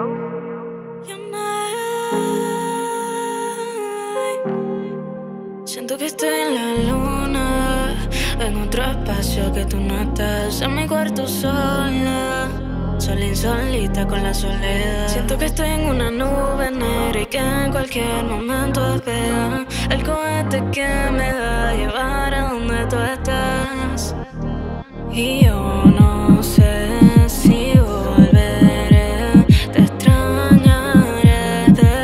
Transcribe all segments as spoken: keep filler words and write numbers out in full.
Siento que estoy en la luna, en otro espacio que tú no estás. En mi cuarto sola, sola insólita con la soledad. Siento que estoy en una nube negra y que en cualquier momento despega el cohete que me va a llevar a donde tú estás. Y yo no sé si volveré, te extrañaré,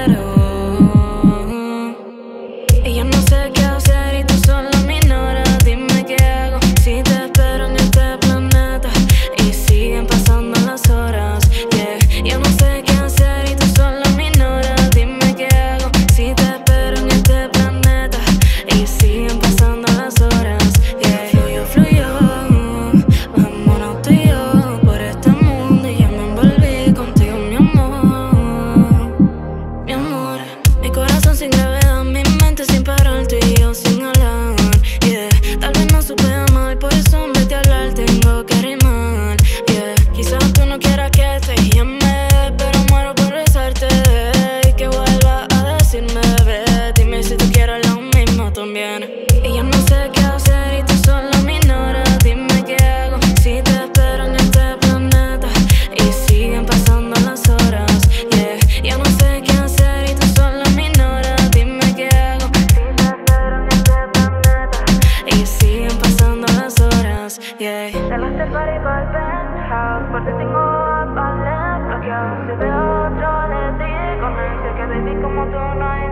pero y yo no sé qué hacer y tú solo me ignoras. Dime qué hago si te espero en este planeta y siguen pasando las horas, yeah. Yo no sé qué hacer y tú solo me ignoras. Dime qué hago si te espero en este planeta y siguen pasando las horas, yeah. Fluyo, fluyo, vámonos tú y yo por este mundo y ya me envolví contigo, mi amor, mi amor. Mi corazón sin gravedad, mi mente sin parar, tú y yo sin hablar, yeah. Tal vez no supe amar, por eso en vez de hablar tengo que rimar, yeah. Quizás tú no quieras que te llame, pero muero por besarte y que vuelva a decirme, ve. Dime si tú quieres lo mismo también. Y yo no sé qué hacer y tú solo me ignoras. Dime qué hago si te espero en este planeta y siguen pasando las horas, yeah. Yo no sé qué hacer y tú solo me ignoras. Dime qué hago si te espero en este planeta y siguen pasando las horas, yeah. Te lo estoy para ir para el penthouse, porque tengo vale bloqueado. Si veo otro le digo, no sé que baby como tú no hay